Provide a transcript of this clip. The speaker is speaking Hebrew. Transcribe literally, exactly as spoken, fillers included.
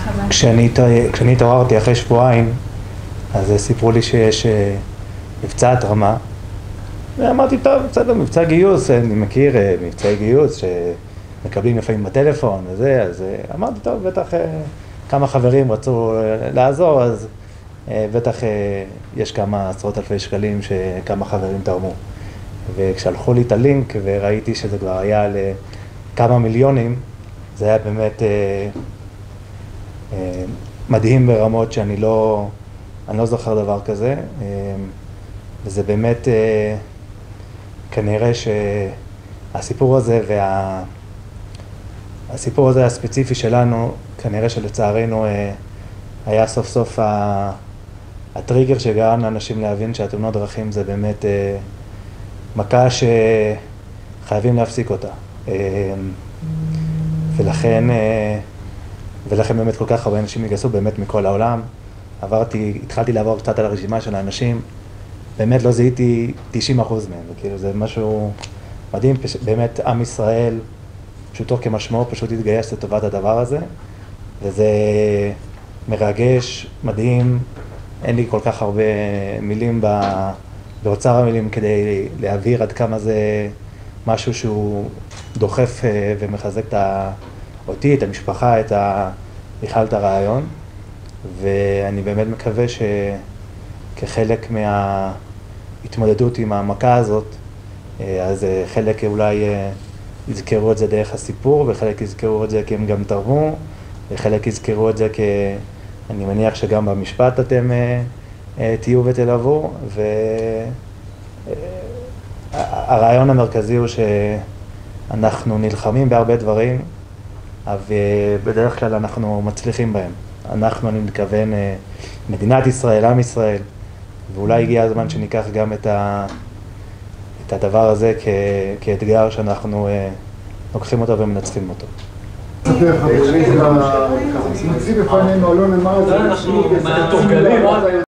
כשאני התעוררתי אחרי שבועיים, אז סיפרו לי שיש מבצע התרמה. ואמרתי, טוב, בסדר, מבצע גיוס, אני מכיר מבצעי גיוס שמקבלים לפעמים בטלפון וזה, אז אמרתי, טוב, בטח כמה חברים רצו לעזור, אז בטח יש כמה עשרות אלפי שקלים שכמה חברים תרמו. וכשהלכו לי את הלינק וראיתי שזה כבר היה לכמה מיליונים, זה היה באמת מדהים ברמות שאני לא, אני לא זוכר דבר כזה. וזה באמת, כנראה שהסיפור הזה וה... הסיפור הזה הספציפי שלנו, כנראה שלצערנו היה סוף סוף הטריגר שגרם לאנשים להבין שהתאונות דרכים זה באמת מכה שחייבים להפסיק אותה. ולכן, ולכן באמת כל כך הרבה אנשים יגייסו באמת מכל העולם. עברתי, התחלתי לעבור קצת על הרשימה של האנשים, באמת לא זיהיתי תשעים אחוז מהם, וכאילו זה משהו מדהים, באמת עם ישראל, פשוטו כמשמעו, פשוט התגייס לטובת הדבר הזה, וזה מרגש, מדהים, אין לי כל כך הרבה מילים באוצר המילים כדי להעביר עד כמה זה משהו שהוא דוחף ומחזק אותי, את המשפחה, את ה... בכלל את הרעיון, ואני באמת מקווה שכחלק מההתמודדות עם המכה הזאת, אז חלק אולי יזכרו את זה דרך הסיפור, וחלק יזכרו את זה כי הם גם תרמו, וחלק יזכרו את זה כי אני מניח שגם במשפט אתם תהיו ותלוו, והרעיון המרכזי הוא שאנחנו נלחמים בהרבה דברים, אבל בדרך כלל אנחנו מצליחים בהם. אנחנו, אני מתכוון, מדינת ישראל, עם ישראל, ואולי הגיע הזמן שניקח גם את, ה, את הדבר הזה כ, כאתגר שאנחנו לוקחים אותו ומנצחים אותו. מוציא בפנינו, אלון אמר את זה,